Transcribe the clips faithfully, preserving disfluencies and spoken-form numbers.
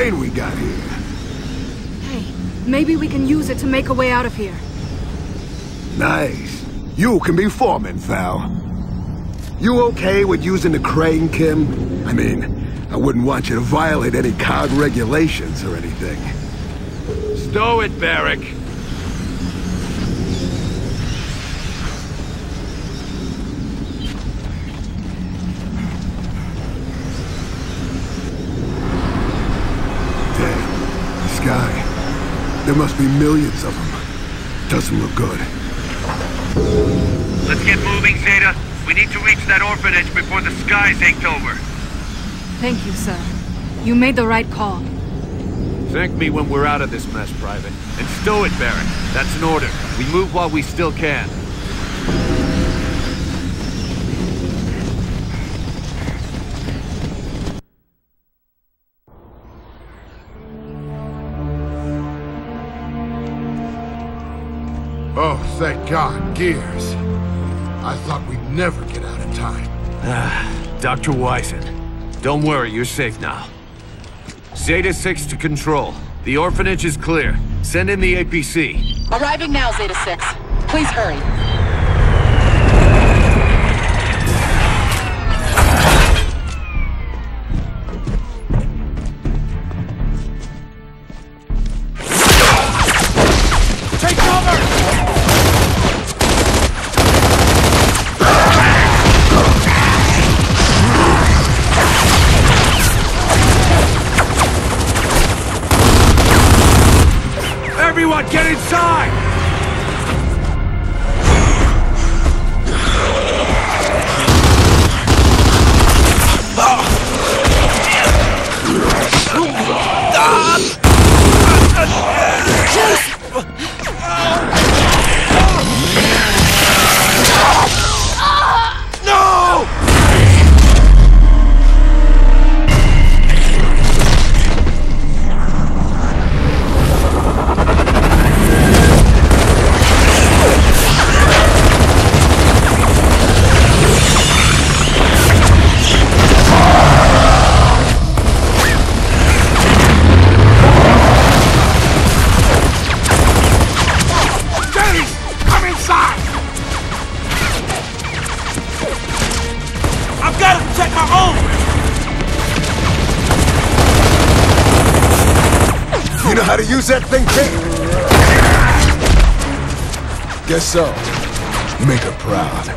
crane we got here. Hey, maybe we can use it to make a way out of here. Nice. You can be foreman, Val. You okay with using the crane, Kim? I mean, I wouldn't want you to violate any C O G regulations or anything. Stow it, Barrick. Damn, the sky. There must be millions of them. Doesn't look good. Let's get moving, Zeta. We need to reach that orphanage before the sky takes over. Thank you, sir. You made the right call. Thank me when we're out of this mess, Private. And stow it, Barrick. That's an order. We move while we still can. Oh, thank God, Gears. I thought we'd never get out in time. Ah, Doctor Wisen. Don't worry, you're safe now. Zeta six to Control. The orphanage is clear. Send in the A P C. Arriving now, Zeta six. Please hurry. Take cover! Everyone, get inside! You know how to use that thing, Kate? Guess so. Make her proud.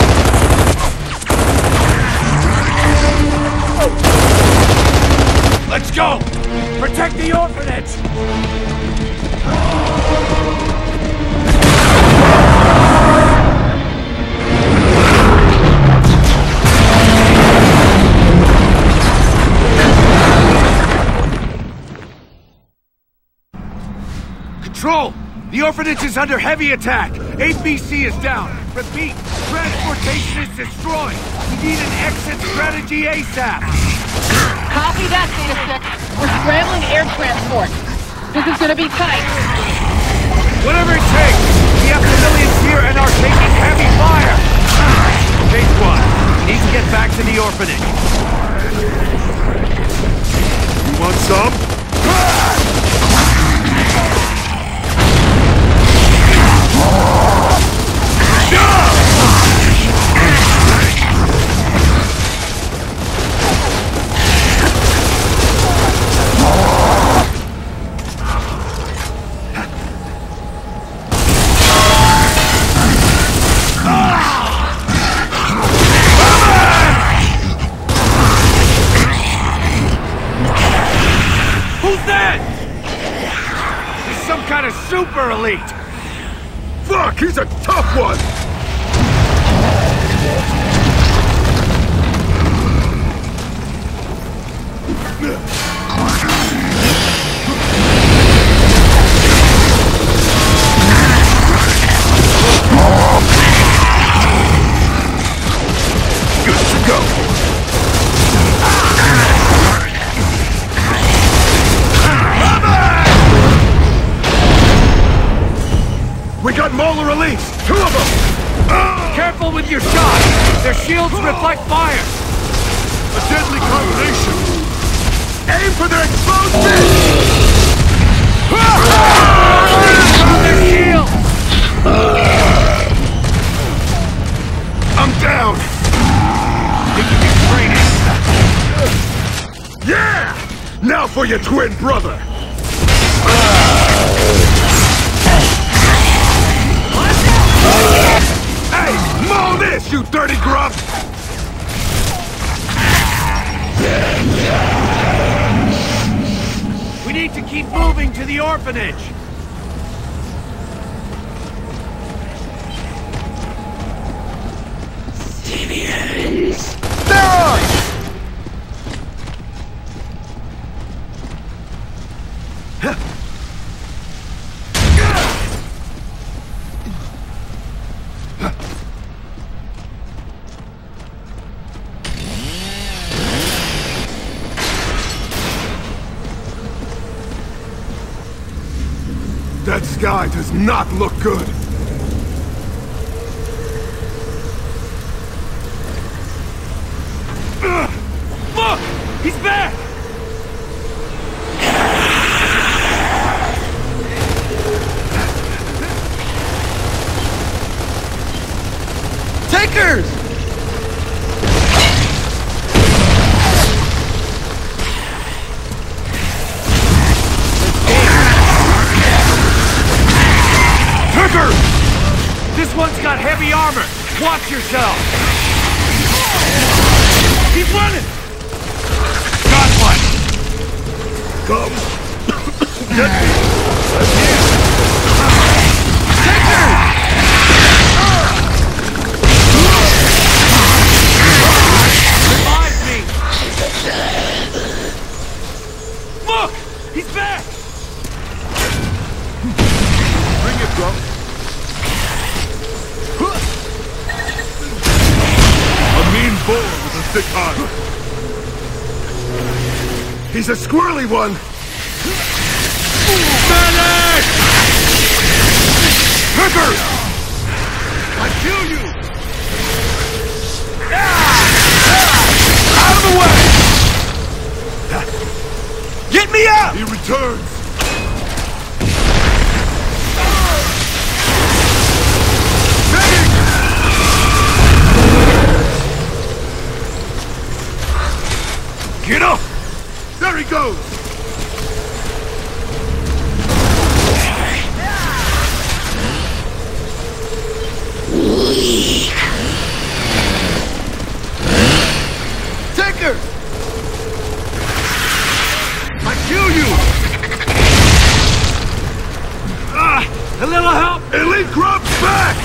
Let's go! Protect the orphanage! Control! The orphanage is under heavy attack! A P C is down! Repeat, transportation is destroyed! We need an exit strategy ASAP! Copy that, Zeta six. We're scrambling air transport. This is gonna be tight. Whatever it takes! We have civilians here and are taking heavy fire! Okay, squad. We need to get back to the orphanage. You want some? Super elite! Fuck, he's a tough one! Good to go! We got Molar released! Two of them! Uh, Careful with your shots! Their shields reflect fire! A deadly combination! Aim for their exposed fish! I'm down! Yeah! Now for your twin brother! Hey! Maul this, you dirty grub! We need to keep moving to the orphanage! Steroids! That sky does not look good. Ugh! Look! He's back! Takers! This one's got heavy armor! Watch yourself! He's running! Got one! Come! Get me! Take her! Revive me! Look! He's back! Bring it, bro. Bull with a thick arm. He's a squirrely one. Medic! Trigger! I kill you! Out of the way! Get me out! He returns. Get up! There he goes! Take her! I kill you! Ah! A little help! Elite grub's back!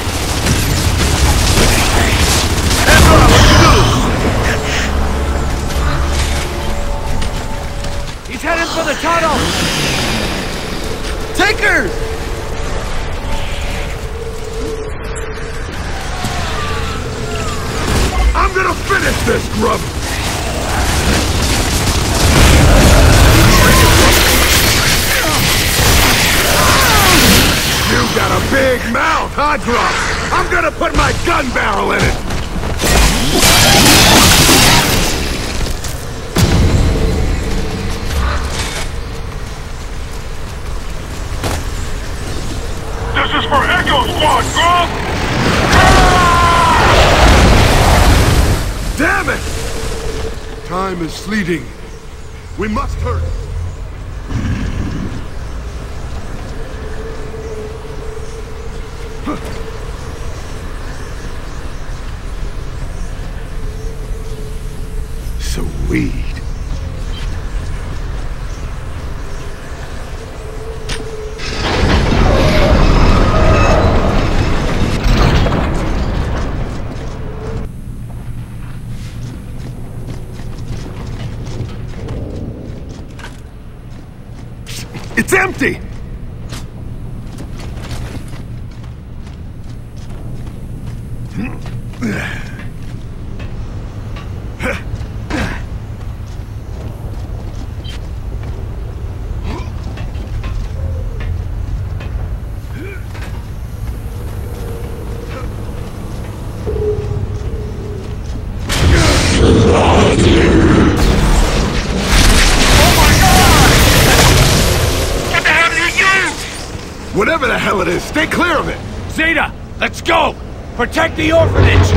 He's heading for the tunnel! Take her! I'm gonna finish this grub! You got a big mouth, huh, grub? I'm gonna put my gun barrel in it! This is for Echo Squad, Grub! Damn it! Time is fleeting. We must hurry. Sweet. It's empty! Whatever the hell it is, stay clear of it! Zeta, let's go! Protect the orphanage!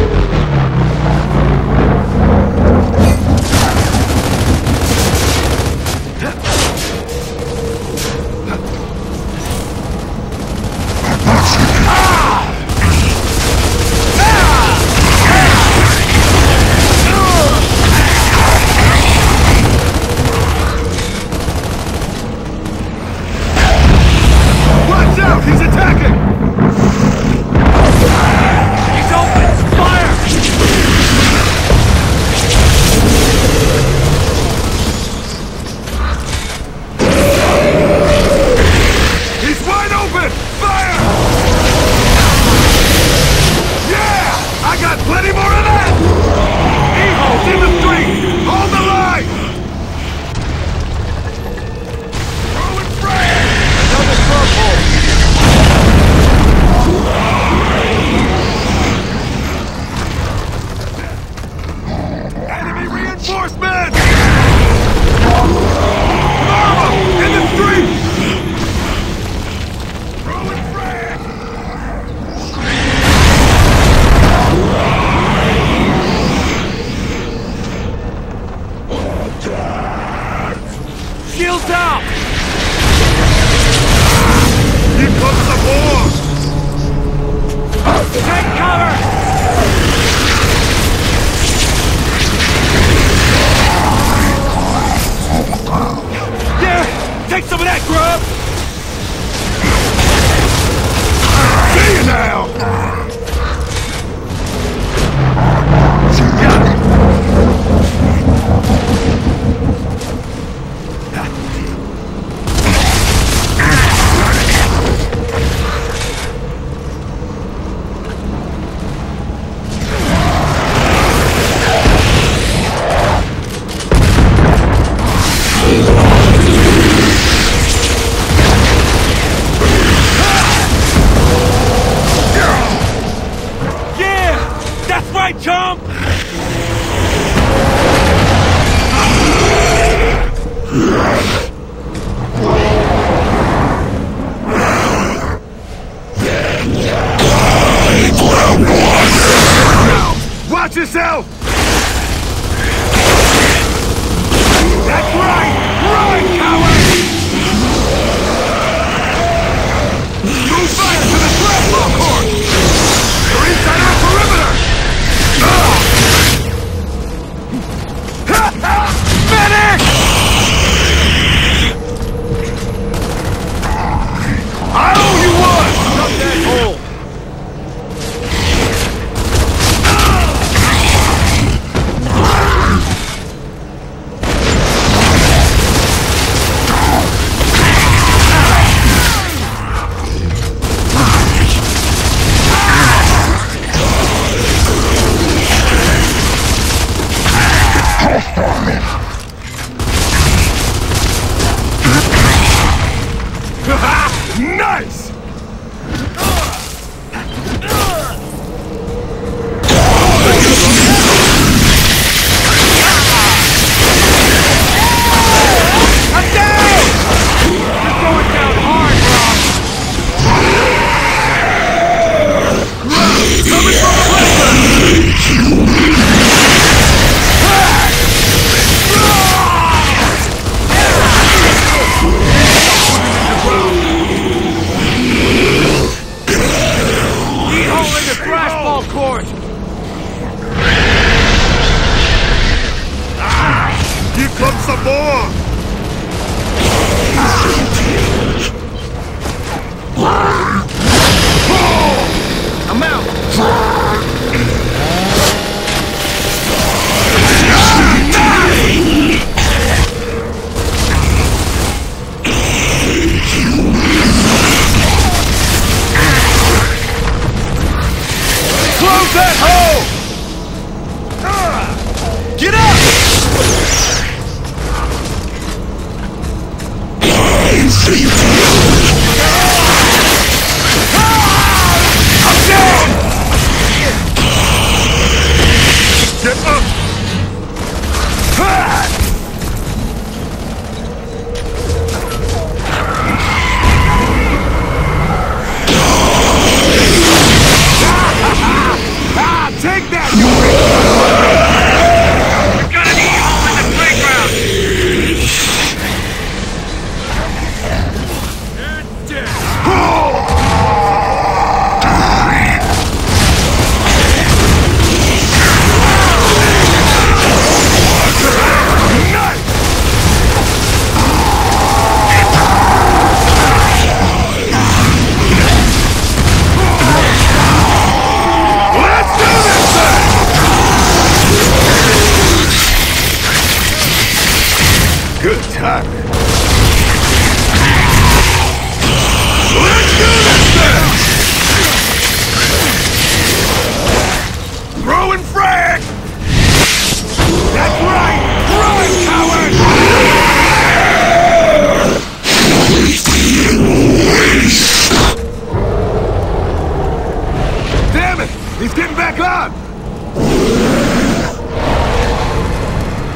He's attacking! He's open! Fire! He's wide open! Fire! Yeah! I got plenty more of that! Evo's in the street! Hold the line! Throwing frag! Another purple! Enemy reinforcements! Marva! In the street! Throwing frag! Shields out! Here comes the more! Take cover! Yeah! Take some of that, grub! See you now! Chump! Watch yourself! That's right! Run, coward! Move fire to the Thraslow court! You're inside our perimeter! Medic! I owe you one! Shut that hole! Nice! I'm down! You're going down hard, Rob! Coming from the left!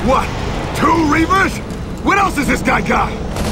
What? Two Reavers? What else has this guy got?